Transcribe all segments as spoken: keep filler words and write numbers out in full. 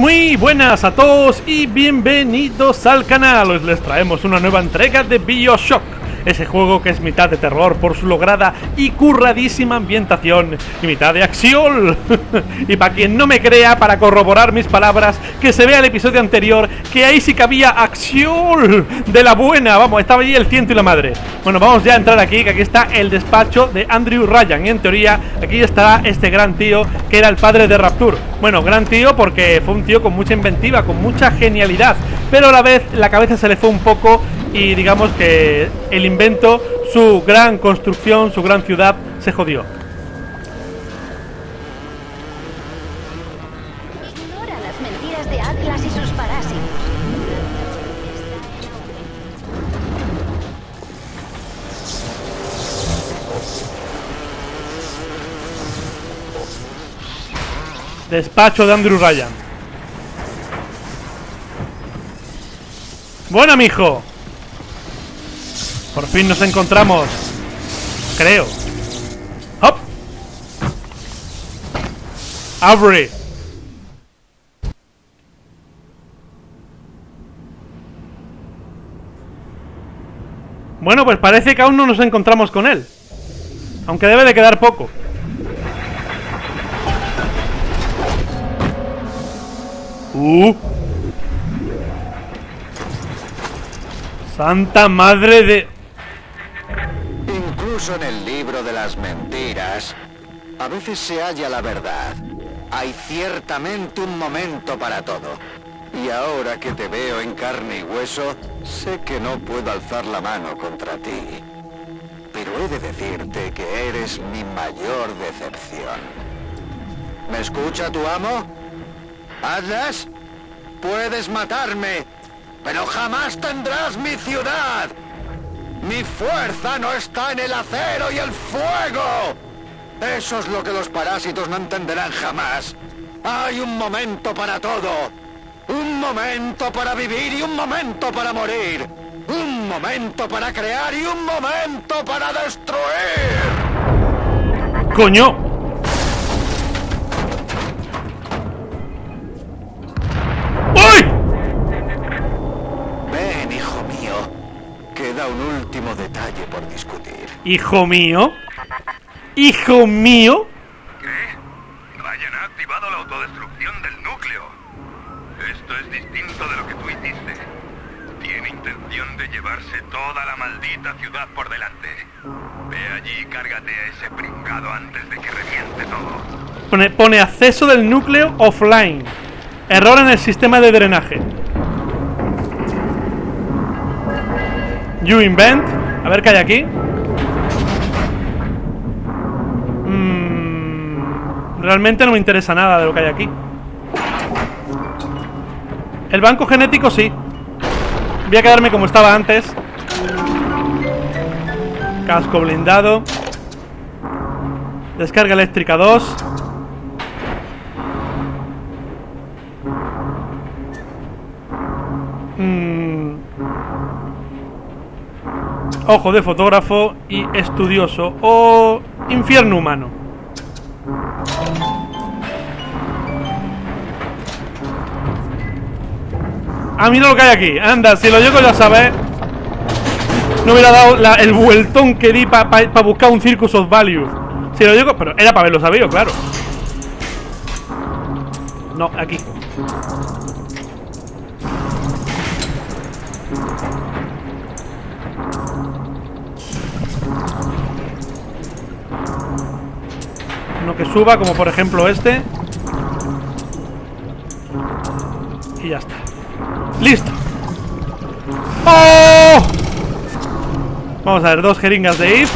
Muy buenas a todos y bienvenidos al canal. Hoy les traemos una nueva entrega de BioShock, ese juego que es mitad de terror por su lograda y curradísima ambientación y mitad de acción. Y para quien no me crea, para corroborar mis palabras, que se vea el episodio anterior, que ahí sí que había acción de la buena. Vamos, estaba allí el ciento y la madre. Bueno, vamos ya a entrar aquí, que aquí está el despacho de Andrew Ryan. Y en teoría aquí estará este gran tío que era el padre de Rapture. Bueno, gran tío porque fue un tío con mucha inventiva, con mucha genialidad, pero a la vez la cabeza se le fue un poco y digamos que el invento, su gran construcción, su gran ciudad se jodió. Ignora las mentiras de Atlas y sus parásitos. Despacho de Andrew Ryan. Bueno, mijo. Por fin nos encontramos. Creo. ¡Hop! ¡Abre! Bueno, pues parece que aún no nos encontramos con él. Aunque debe de quedar poco. Uh. Santa madre de... Incluso en el libro de las mentiras, a veces se halla la verdad. Hay ciertamente un momento para todo. Y ahora que te veo en carne y hueso, sé que no puedo alzar la mano contra ti. Pero he de decirte que eres mi mayor decepción. ¿Me escucha tu amo? Atlas, puedes matarme, pero jamás tendrás mi ciudad. Mi fuerza no está en el acero y el fuego. Eso es lo que los parásitos no entenderán jamás. Hay un momento para todo. Un momento para vivir y un momento para morir. Un momento para crear y un momento para destruir. ¡Coño! Ven, hijo mío. Queda un último detalle por discutir. ¿Hijo mío? ¿Hijo mío? ¿Qué? Ryan ha activado la autodestrucción del núcleo. Esto es distinto de lo que tú hiciste. Tiene intención de llevarse toda la maldita ciudad por delante. Ve allí y cárgate a ese pringado antes de que reviente todo. Pone, pone acceso del núcleo offline. Error en el sistema de drenaje. You invent. A ver qué hay aquí. Mm, realmente no me interesa nada de lo que hay aquí. El banco genético sí. Voy a quedarme como estaba antes. Casco blindado. Descarga eléctrica dos. Mm. Ojo de fotógrafo y estudioso o infierno humano. Ah, mira lo que hay aquí. Anda, si lo llego ya sabes. No hubiera dado la, el vueltón que di para pa, pa buscar un Circus of Value. Si lo llego, pero era para verlo sabido, claro. No, aquí. Uno que suba, como por ejemplo este. Y ya está. ¡Listo! ¡Oh! Vamos a ver, dos jeringas de I F.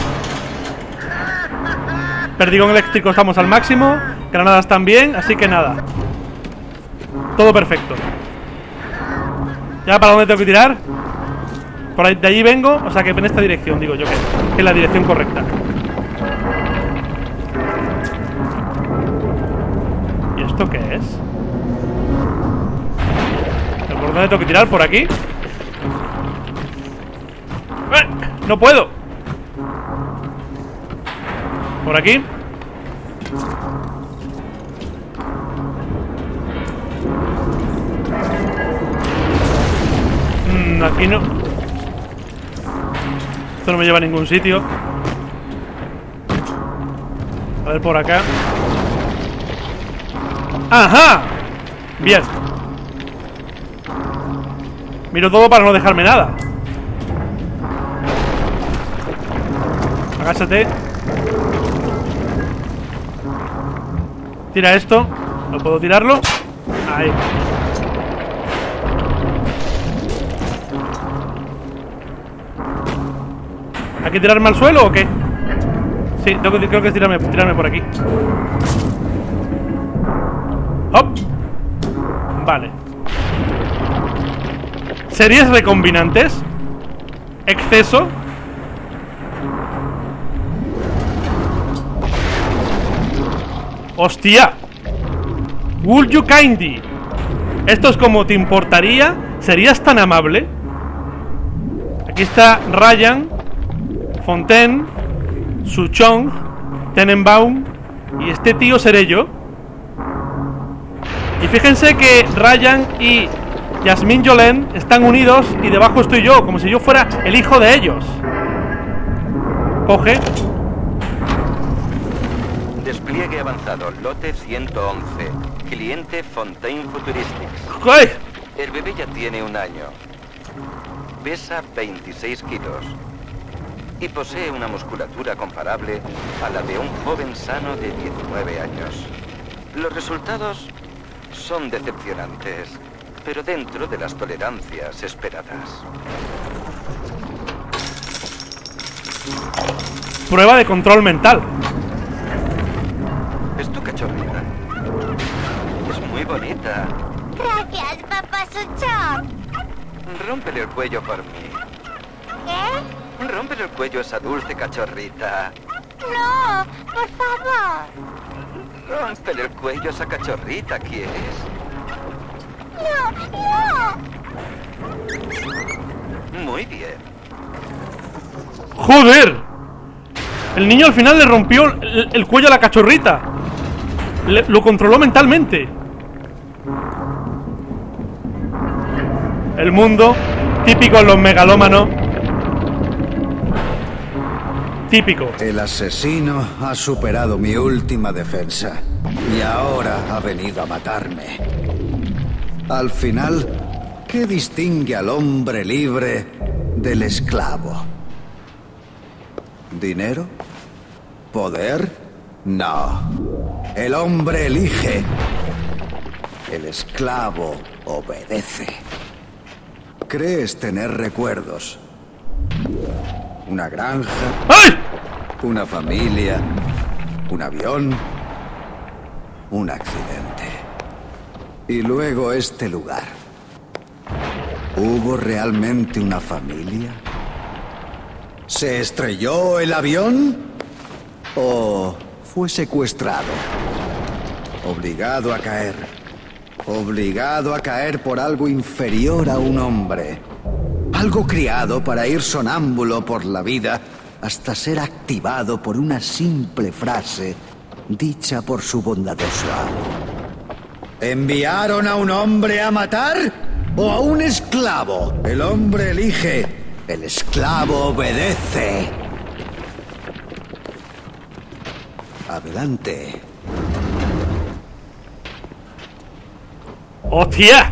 Perdigón eléctrico estamos al máximo. Granadas también, así que nada. Todo perfecto. ¿Ya para dónde tengo que tirar? Por ahí, de allí vengo, o sea que en esta dirección, digo yo que, que es la dirección correcta. ¿Y esto qué es? ¿Por dónde tengo que tirar? ¿Por aquí? ¡Eh! ¡No puedo! ¿Por aquí? Mmm, aquí no. Esto no me lleva a ningún sitio. A ver por acá. ¡Ajá! Bien. Miro todo para no dejarme nada. Agáchate. Tira esto. ¿No puedo tirarlo? Ahí. ¿Hay que tirarme al suelo o qué? Sí, tengo que, creo que es tirarme, tirarme por aquí. ¡Hop! Vale. ¿Series recombinantes? ¿Exceso? ¡Hostia! Would you kindly? Esto es como, ¿te importaría? ¿Serías tan amable? Aquí está Ryan, Fontaine, Suchong, Tenenbaum. Y este tío seré yo. Y fíjense que Ryan y Yasmine Jolene están unidos y debajo estoy yo, como si yo fuera el hijo de ellos. Coge. Despliegue avanzado, lote ciento once. Cliente Fontaine Futuristics. ¡Ay! El bebé ya tiene un año. Pesa veintiséis kilos. Y posee una musculatura comparable a la de un joven sano de diecinueve años. Los resultados son decepcionantes, pero dentro de las tolerancias esperadas. Prueba de control mental. ¿Es tu cachorrita? Es muy bonita. Gracias, papá Suchong. Rómpele el cuello por mí. ¿Qué? Rómpele el cuello a esa dulce cachorrita. No, por favor. Rómpele el cuello a esa cachorrita, ¿quieres? No, no. Muy bien. ¡Joder! El niño al final le rompió el, el cuello a la cachorrita. Le, lo controló mentalmente. El mundo, típico en los megalómanos. Típico. El asesino ha superado mi última defensa y ahora ha venido a matarme. Al final, ¿qué distingue al hombre libre del esclavo? ¿Dinero? ¿Poder? No. El hombre elige. El esclavo obedece. Crees tener recuerdos. Una granja. ¡Ay! Una familia. Un avión. Un accidente. Y luego este lugar. ¿Hubo realmente una familia? ¿Se estrelló el avión? ¿O fue secuestrado? Obligado a caer. Obligado a caer por algo inferior a un hombre. Algo criado para ir sonámbulo por la vida hasta ser activado por una simple frase dicha por su bondadoso amo. ¿Enviaron a un hombre a matar o a un esclavo? El hombre elige, el esclavo obedece. Adelante. ¡Hostia!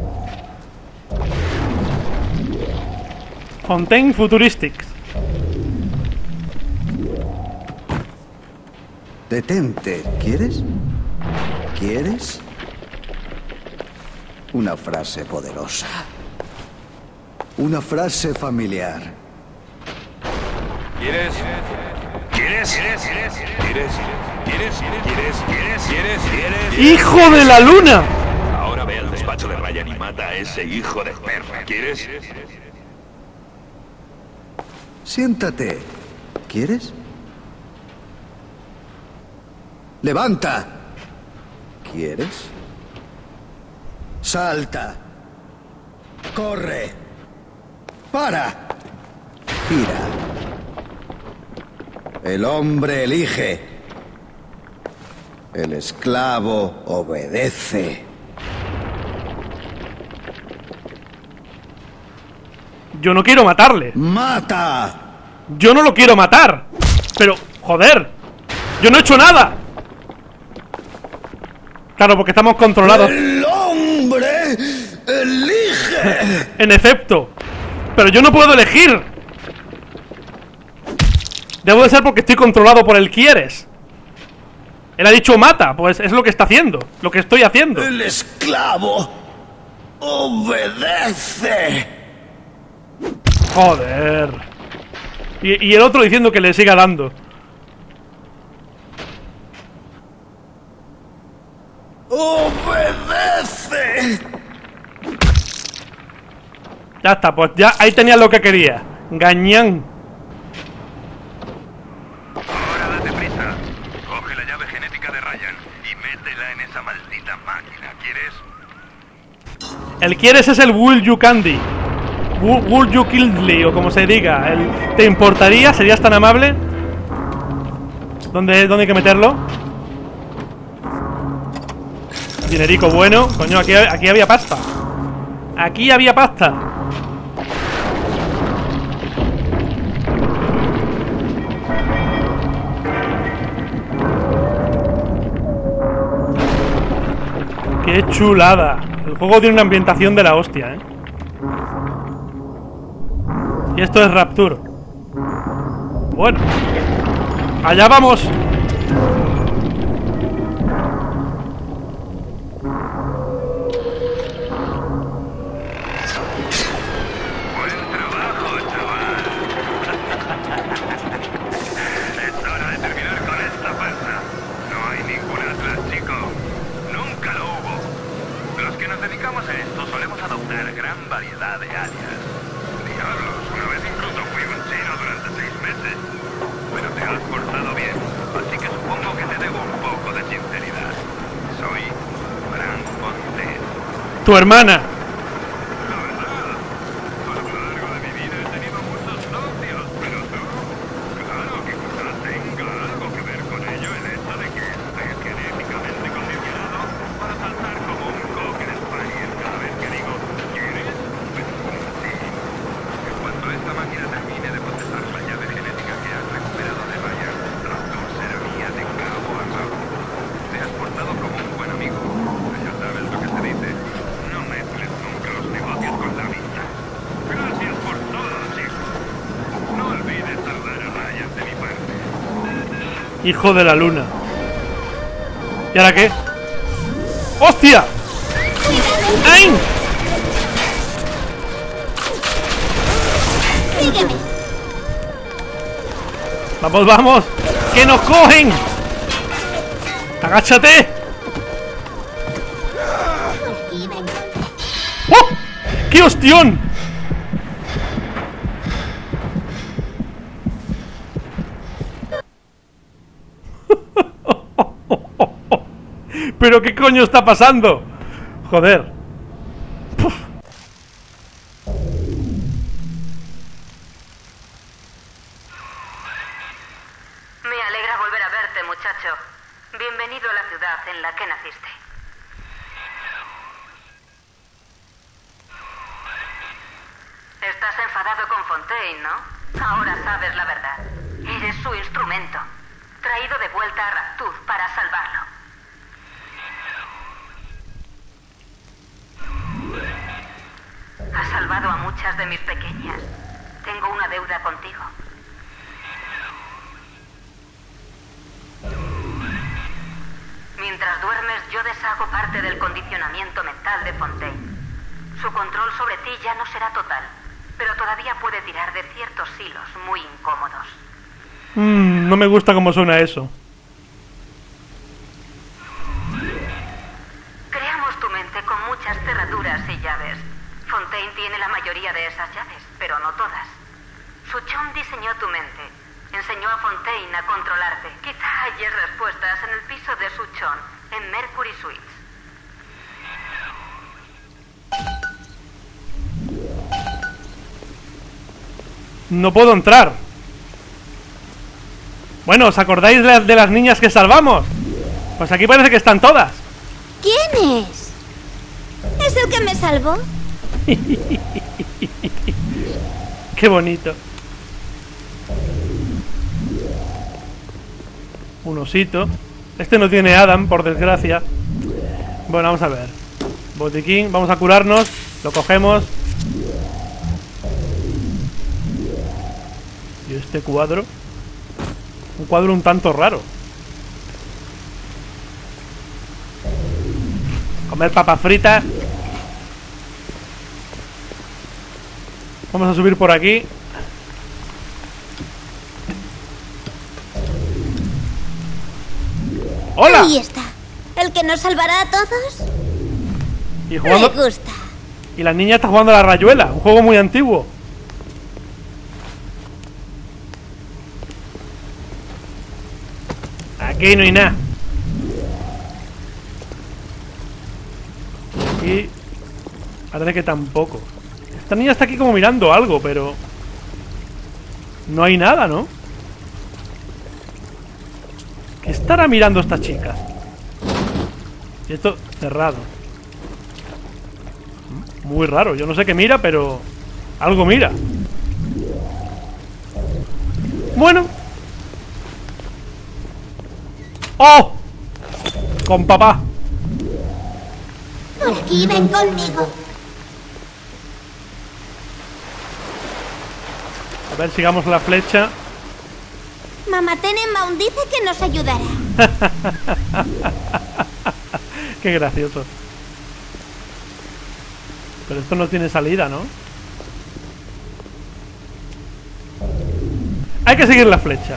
Fontaine Futuristics. Detente, ¿quieres? ¿Quieres? Una frase poderosa. Una frase familiar. ¿Quieres? ¿Quieres? ¿Quieres? ¿Quieres? ¿Quieres? ¿Quieres? ¿Quieres? ¿Quieres? ¿Quieres? ¿Quieres? ¡Hijo de la luna! Ahora ve al despacho de Ryan y mata a ese hijo de perra. ¿Quieres? Siéntate. ¿Quieres? Levanta. ¿Quieres? Salta. Corre. Para. Gira. El hombre elige. El esclavo obedece. Yo no quiero matarle. ¡Mata! Yo no lo quiero matar. Pero, joder, yo no he hecho nada. Claro, porque estamos controlados. ¡El hombre elige! En efecto. Pero yo no puedo elegir. Debo de ser porque estoy controlado por el quieres. Él ha dicho mata, pues es lo que está haciendo. Lo que estoy haciendo. El esclavo obedece. Joder. Y, y el otro diciendo que le siga dando. ¡Obedece! Ya está, pues ya ahí tenía lo que quería. Gañán. Ahora date prisa. Coge la llave genética de Ryan y métela en esa maldita máquina. ¿Quieres? El quieres es el Will You Candy. Will, will You Kindly, o como se diga. El, ¿te importaría? ¿Serías tan amable? ¿Dónde, ¿Dónde hay que meterlo? Dinerico bueno. Coño, aquí, aquí había pasta. Aquí había pasta. ¡Qué chulada! El juego tiene una ambientación de la hostia, ¿eh? Y esto es Rapture. Bueno, allá vamos. Buen trabajo, chaval. Es hora de terminar con esta farsa. No hay ningún Atlas, chico. Nunca lo hubo. Los que nos dedicamos a esto solemos adoptar gran variedad de alias. Diablos, una vez incluso fui un chino durante seis meses. Pero te has portado bien, así que supongo que te debo un poco de sinceridad. Soy Frank Fontaine. Tu hermana. La verdad, a lo largo de mi vida he tenido muchos socios, pero tú, claro que quizás tenga algo que ver con ello el hecho de que estés genéticamente condicionado para saltar como un cocker spaniel cada vez que digo ¿quieres? Sí. En cuanto esta máquina termine de procesar la llave genética que has recuperado de Ryan, Rapture será mía de cabo a rabo. Te has portado como un buen amigo. Ya sabes lo que se dice. No mezcles nunca los negocios con la vista. Gracias por todo, chicos. No olvides saludar a Ryan de mi parte. Hijo de la luna. ¿Y ahora qué? ¡Hostia! ¡Ay! Sígueme. ¡Vamos, vamos! ¡Que nos cogen! ¡Agáchate! ¡Oh! ¡Qué hostión! ¿Pero qué coño está pasando? Joder. Puf. Me alegra volver a verte, muchacho. Bienvenido a la ciudad en la que naciste. Estás enfadado con Fontaine, ¿no? Ahora sabes la verdad. Eres su instrumento. Traído de vuelta a Rapture para salvarlo. Has salvado a muchas de mis pequeñas. Tengo una deuda contigo. Mientras duermes, yo deshago parte del condicionamiento mental de Fontaine. Su control sobre ti ya no será total, pero todavía puede tirar de ciertos hilos muy incómodos. Mm, no me gusta cómo suena eso. Creamos tu mente con muchas cerraduras y llaves. Fontaine tiene la mayoría de esas llaves, pero no todas. Suchon diseñó tu mente. Enseñó a Fontaine a controlarte. Quizá halles respuestas en el piso de Suchon, en Mercury Suites. No puedo entrar. Bueno, ¿os acordáis de las, de las niñas que salvamos? Pues aquí parece que están todas. ¿Quién es? ¿Es el que me salvó? Qué bonito. Un osito. Este no tiene Adam, por desgracia. Bueno, vamos a ver. Botiquín, vamos a curarnos. Lo cogemos. ¿Y este cuadro? Un cuadro un tanto raro. Comer papas fritas. Vamos a subir por aquí. ¡Hola! Ahí está. ¿El que nos salvará a todos? Y jugando... Me gusta. Y la niña está jugando a la rayuela. Un juego muy antiguo. Aquí no hay nada. Aquí parece que tampoco. Esta niña está aquí como mirando algo, pero no hay nada, ¿no? ¿Qué estará mirando esta chica? Y esto cerrado. Muy raro, yo no sé qué mira, pero algo mira. Bueno. ¡Oh! Con papá. Por aquí, ven conmigo. A ver, sigamos la flecha. Mamá Tenenbaum dice que nos ayudará. Qué gracioso. Pero esto no tiene salida, ¿no? Hay que seguir la flecha.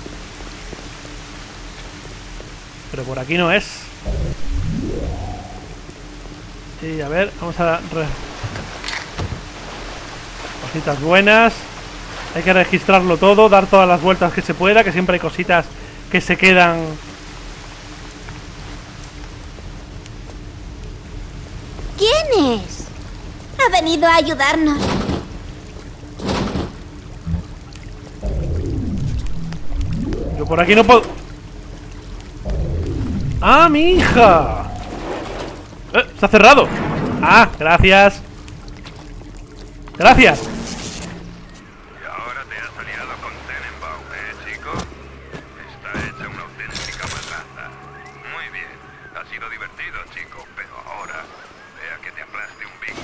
Pero por aquí no es. Y a ver, vamos a... Re... Cositas buenas. Hay que registrarlo todo, dar todas las vueltas que se pueda, que siempre hay cositas que se quedan. ¿Quién es? Ha venido a ayudarnos. Yo por aquí no puedo... ¡Ah, mi hija! ¡Eh! ¡Se ha cerrado! ¡Ah! Gracias. Gracias. Y ahora te has aliado con Tenenbaum, ¿eh, chico? Está hecha una auténtica matraca. Muy bien. Ha sido divertido, chico, pero ahora... Vea que te aplaste un Big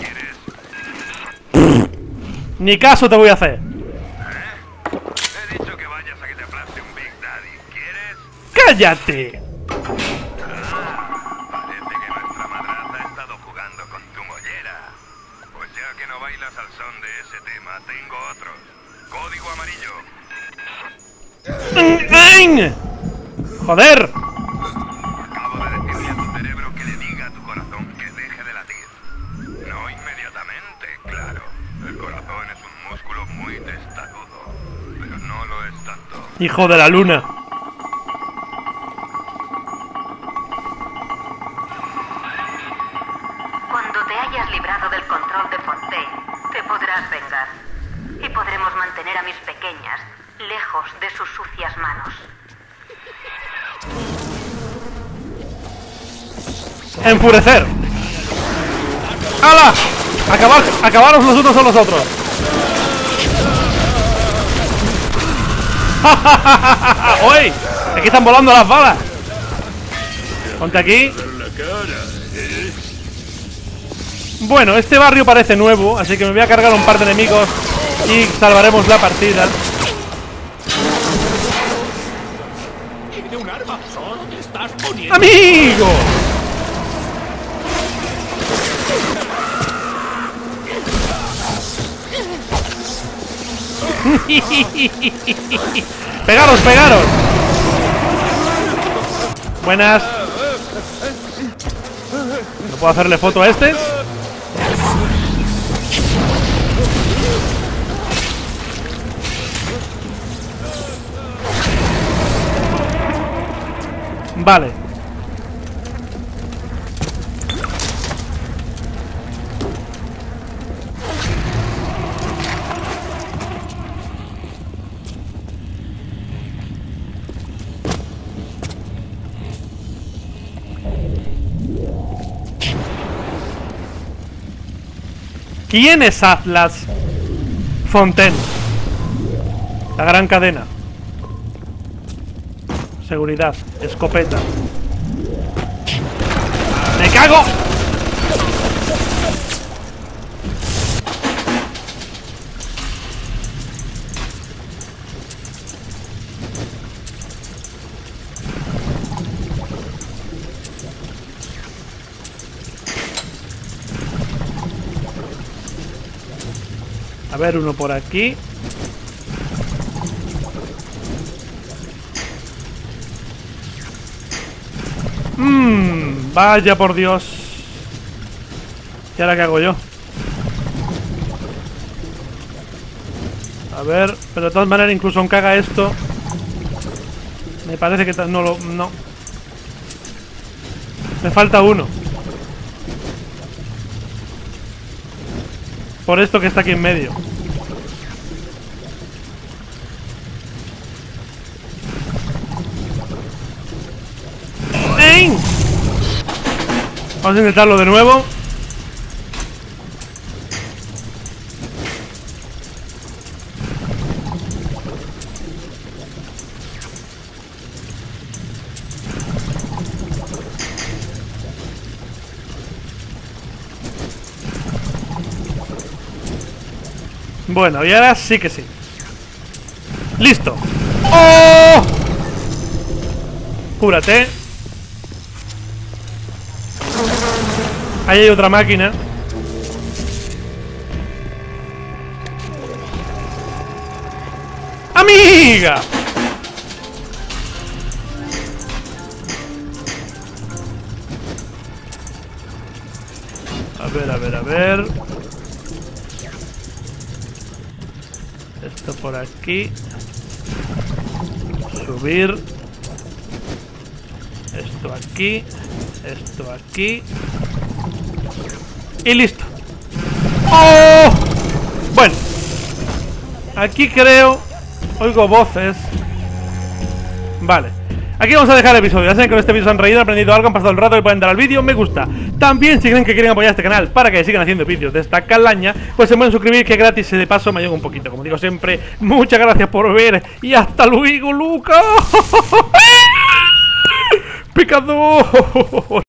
Daddy, ¿quieres? Ni caso te voy a hacer. ¿Eh? He dicho que vayas a que te aplaste un Big Daddy. ¿Quieres? ¡Cállate! Ah, parece que nuestra madraza ha estado jugando con tu mollera. Pues ya que no bailas al son de ese tema, tengo otros. Código amarillo. ¡Ay! ¡Joder! Acabo de decirle a tu cerebro que le diga a tu corazón que deje de latir. No inmediatamente, claro. El corazón es un músculo muy testarudo, pero no lo es tanto. Hijo de la luna. Cuando te hayas librado del control de Fontaine, te podrás vengar. Y podremos mantener a mis pequeñas lejos de sus sucias manos. Enfurecer. ¡Hala! Acabar, acabaros los unos con los otros. ¡Oye! Aquí están volando las balas. Ponte aquí. Bueno, este barrio parece nuevo, así que me voy a cargar un par de enemigos y salvaremos la partida. ¡Amigo! ¡Pegaros, pegaros! Buenas. ¿No puedo hacerle foto a este? Vale. ¿Quién es Atlas Fontaine? La gran cadena. Seguridad. Escopeta. ¡Me cago! A ver, uno por aquí. Mmm, vaya por Dios. ¿Y ahora qué hago yo? A ver, pero de todas maneras, incluso aunque haga esto, me parece que no lo... no. Me falta uno. Por esto que está aquí en medio. ¡Ey! Vamos a intentarlo de nuevo. Bueno, y ahora sí que sí. ¡Listo! ¡Oh! Cúrate. Ahí hay otra máquina. ¡Amiga! A ver, a ver, a ver. Esto por aquí. Subir. Esto aquí. Esto aquí. Y listo. ¡Oh! Bueno. Aquí creo... oigo voces. Vale. Aquí vamos a dejar el episodio. Ya saben que con este vídeo se han reído, han aprendido algo, han pasado el rato y pueden dar al vídeo me gusta. También si creen que quieren apoyar este canal para que sigan haciendo vídeos de esta calaña, pues se pueden suscribir, que es gratis y de paso me ayuda un poquito. Como digo siempre, muchas gracias por ver y hasta luego, Luca. ¡Picador!